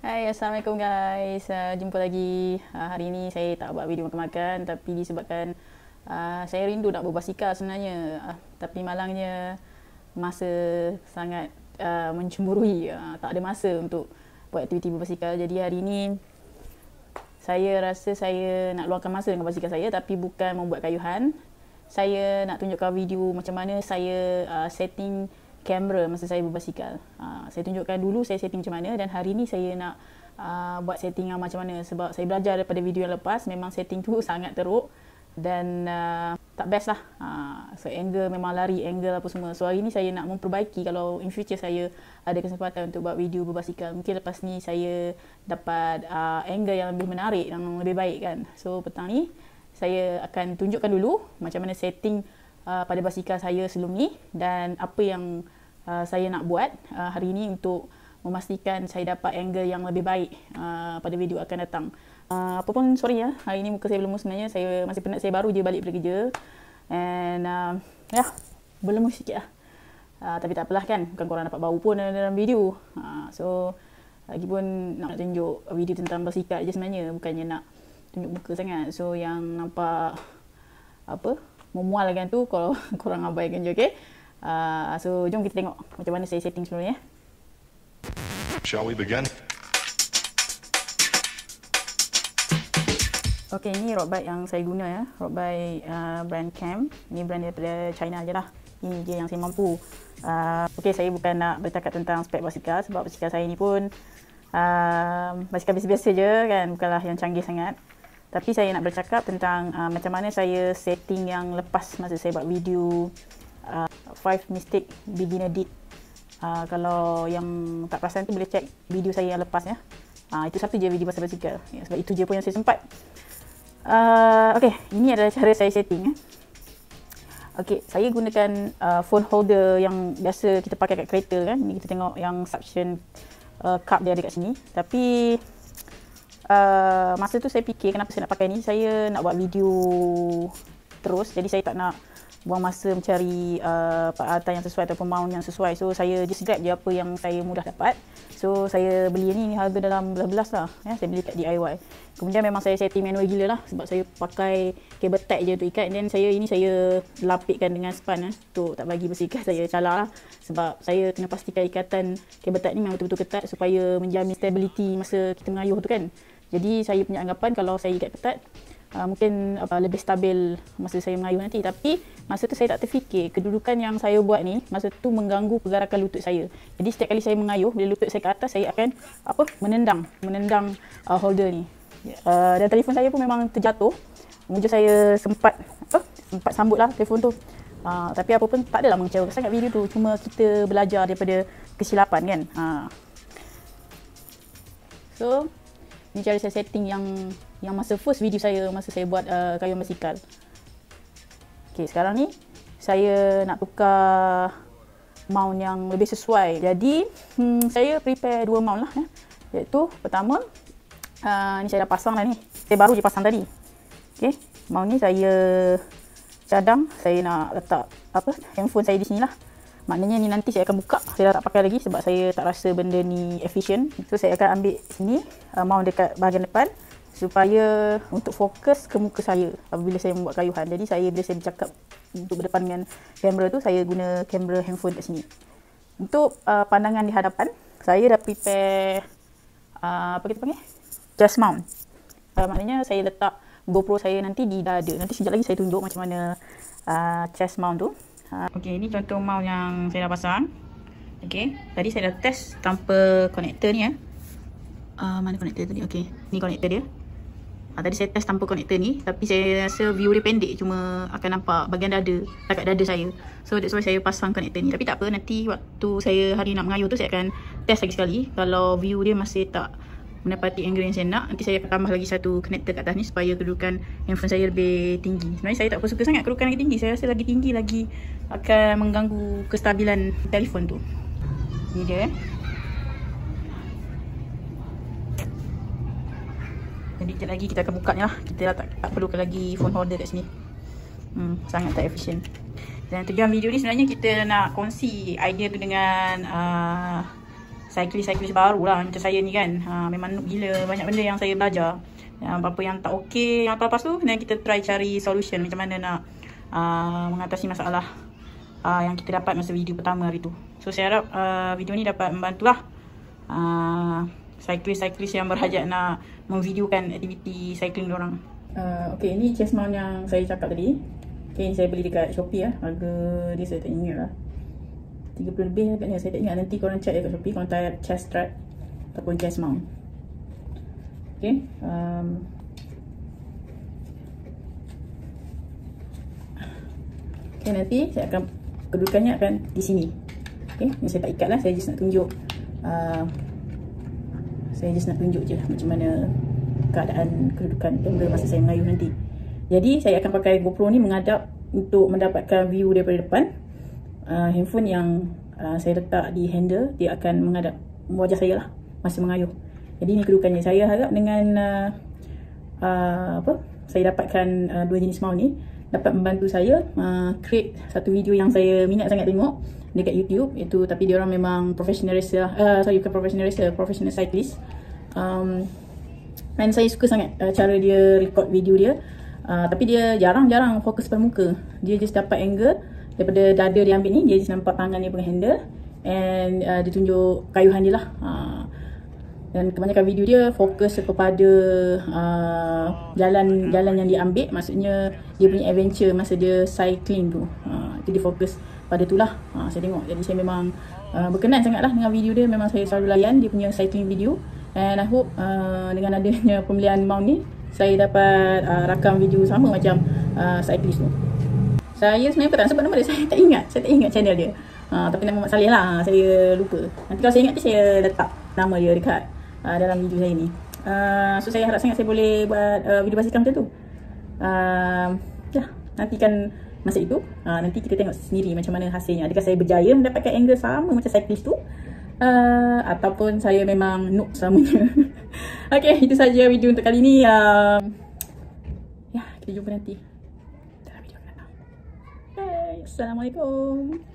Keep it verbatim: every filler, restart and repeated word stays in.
Hai, Assalamualaikum guys. Uh, jumpa lagi. Uh, hari ini saya tak buat video makan-makan tapi disebabkan uh, saya rindu nak berbasikal sebenarnya. Uh, tapi malangnya masa sangat uh, mencemburui. Uh, tak ada masa untuk buat aktiviti berbasikal. Jadi hari ini saya rasa saya nak luangkan masa dengan basikal saya tapi bukan membuat kayuhan. Saya nak tunjukkan video macam mana saya uh, setting kamera masa saya berbasikal. Uh, saya tunjukkan dulu saya setting macam mana dan hari ni saya nak uh, buat setting yang macam mana sebab saya belajar daripada video yang lepas memang setting tu sangat teruk dan uh, tak best lah. Uh, so angle memang lari angle apa semua. So hari ni saya nak memperbaiki kalau in future saya ada kesempatan untuk buat video berbasikal. Mungkin lepas ni saya dapat uh, angle yang lebih menarik yang lebih baik kan. So petang ni saya akan tunjukkan dulu macam mana setting Uh, pada basikal saya sebelum ni dan apa yang uh, saya nak buat uh, hari ini untuk memastikan saya dapat angle yang lebih baik uh, pada video akan datang. Uh, apa pun sorry ya, hari ini muka saya belum sebenarnya, saya masih penat, saya baru je balik dari kerja and uh, ya, berlemus sikit lah. Uh, tapi tak apalah kan, bukan korang dapat bau pun dalam video. Uh, so, lagipun nak tunjuk video tentang basikal je sebenarnya, bukannya nak tunjuk muka sangat. So, yang nampak apa memualkan tu kalau korang abaikan je, okey. Uh, so jom kita tengok macam mana saya setting sebelum ni ya. Shall we begin? Okey, ini road bike yang saya guna ya. Road bike uh, brand Cam. Ini brand daripada China je lah. Ini je yang saya mampu. Uh, okey, saya bukan nak bercakap tentang spek basikal sebab basikal saya ni pun uh, basikal biasa-biasa je kan, bukanlah yang canggih sangat. Tapi saya nak bercakap tentang uh, macam mana saya setting yang lepas masa saya buat video uh, five mistake beginner did. Uh, kalau yang tak perasan tu boleh check video saya yang lepas ya. Uh, itu satu je video pasal basikal. Ya, sebab itu je pun yang saya sempat. Uh, okay, ini adalah cara saya setting. Eh. Okay, saya gunakan uh, phone holder yang biasa kita pakai kat kereta kan. Ini kita tengok yang suction uh, cup dia ada kat sini. Tapi Uh, masa tu saya fikir kenapa saya nak pakai ni, saya nak buat video terus jadi saya tak nak buang masa mencari uh, peralatan yang sesuai ataupun mount yang sesuai. So saya just grab je apa yang saya mudah dapat. So saya beli ni, ni harga dalam belas-belas lah ya, saya beli kat D I Y. Kemudian memang saya setting manual gila lah sebab saya pakai kabel tag je untuk ikat. Dan saya ini saya lapikkan dengan span eh, untuk tak bagi basikal saya calar lah. Sebab saya kena pastikan ikatan kabel tag ni memang betul-betul ketat supaya menjamin stability masa kita mengayuh tu kan. Jadi saya punya anggapan kalau saya ikat ketat uh, mungkin uh, lebih stabil masa saya mengayuh nanti. Tapi masa tu saya tak terfikir kedudukan yang saya buat ni masa tu mengganggu pergerakan lutut saya. Jadi setiap kali saya mengayuh, bila lutut saya ke atas, saya akan apa menendang menendang uh, holder ni. Uh, dan telefon saya pun memang terjatuh. Kemudian saya sempat apa sempat sambut lah telefon tu. Uh, tapi apa pun tak adalah mengecewakan sangat video tu. Cuma kita belajar daripada kesilapan kan. Uh. So ini cara saya setting yang yang masa first video saya masa saya buat uh, kayuhan basikal. Okey, sekarang ni saya nak tukar mount yang lebih sesuai. Jadi hmm, saya prepare dua mount lah ya. Iaitu pertama uh, ni saya dah pasang dah ni. Saya baru je pasang tadi. Okey, mount ni saya cadang, saya nak letak apa handphone saya di sini lah. Maknanya ni nanti saya akan buka, saya dah tak pakai lagi sebab saya tak rasa benda ni efisien. So saya akan ambil sini, uh, mount dekat bahagian depan supaya untuk fokus ke muka saya apabila saya membuat kayuhan. Jadi saya bila saya bercakap untuk berdepan dengan kamera tu, saya guna kamera handphone kat sini. Untuk uh, pandangan di hadapan, saya dah prepare uh, apa kita panggil? Chest mount. Uh, maknanya saya letak GoPro saya nanti di dada. Nanti sekejap lagi saya tunjuk macam mana uh, chest mount tu. Okey, ini contoh mount yang saya dah pasang. Okey, tadi saya dah test tanpa konektor ni ya. Uh, mana konektor tadi? Okey, ni konektor dia. Uh, tadi saya test tanpa konektor ni, tapi saya rasa view dia pendek, cuma akan nampak bahagian dada, dekat dada saya. So that's why saya pasang konektor ni. Tapi tak apa, nanti waktu saya hari nak mengayuh tu saya akan test lagi sekali. Kalau view dia masih tak mendapati angle yang saya nak, nanti saya akan tambah lagi satu connector kat atas ni supaya kedudukan handphone saya lebih tinggi. Sebenarnya saya tak suka sangat kedudukan lagi tinggi. Saya rasa lagi tinggi lagi akan mengganggu kestabilan telefon tu. Ni dia eh. Jadi sekejap lagi kita akan buka ni lah. Kita tak, tak perlukan lagi phone holder kat sini. Hmm, sangat tak efisien. Dan tujuan video ni sebenarnya kita nak kongsi idea tu dengan uh, cyclist-cyclist baru lah macam saya ni kan. Ha, memang noob gila, banyak benda yang saya belajar. Yang apa-apa yang tak okey, yang apa-apa tu, dan kita try cari solution macam mana nak uh, mengatasi masalah uh, yang kita dapat masa video pertama hari tu. So saya harap uh, video ni dapat membantulah uh, cyclist-cyclist yang berhajat nak memvideokan aktiviti cycling diorang. Uh, okay, ini chest mount yang saya cakap tadi. Okay, ini saya beli dekat Shopee lah. Harga dia saya tak ingat lah, tiga puluh lebih agaknya, saya tak ingat. Nanti korang check dekat Shopee, korang type chest strap ataupun chest mount. Okay, um, okay, nanti saya akan, kedudukannya akan di sini. Okay, ni saya tak ikat lah, saya just nak tunjuk uh, saya just nak tunjuk je macam mana keadaan kedudukan kamera masa saya mengayuh nanti. Jadi saya akan pakai GoPro ni menghadap untuk mendapatkan view daripada depan. uh, Handphone yang uh, saya letak di handle, dia akan menghadap wajah saya lah masa mengayuh. Jadi ni kedudukannya. Saya harap dengan uh, uh, apa, saya dapatkan uh, dua jenis mount ni dapat membantu saya uh, create satu video yang saya minat sangat tengok dekat YouTube. Itu tapi dia orang memang professional racer lah. Uh, sorry, bukan professional racer, professional cyclist. Um, dan saya suka sangat uh, cara dia record video dia. Uh, tapi dia jarang-jarang fokus pada muka. Dia just dapat angle daripada dada dia ambil ni, dia just nampak tangan dia pegang handle, and uh, dia tunjuk kayuhan dia lah. Uh, dan kebanyakan video dia fokus kepada uh, jalan jalan yang dia ambil, maksudnya dia punya adventure masa dia cycling tu. Uh, itu dia fokus pada tu lah. Uh, saya tengok. Jadi saya memang uh, berkenan sangat lah dengan video dia. Memang saya selalu layan dia punya cycling video. And I hope uh, dengan adanya pembelian mount ni, saya dapat uh, rakam video sama macam uh, cyclist tu. Saya sebenarnya tak sebut nama dia, saya tak ingat. Saya tak ingat channel dia. Uh, tapi nama Mak Saleh lah, saya lupa. Nanti kalau saya ingat tu, saya letak nama dia dekat uh, dalam video saya ni. Uh, so saya harap sangat saya boleh buat uh, video basikal macam tu. Uh, ya, nantikan masa itu. Uh, nanti kita tengok sendiri macam mana hasilnya. Adakah saya berjaya mendapatkan angle sama macam cyclist tu? Uh, ataupun saya memang noob selamanya. Okay, itu saja video untuk kali ni. uh, Ya, kita jumpa nanti dalam video akan datang. Bye. Assalamualaikum.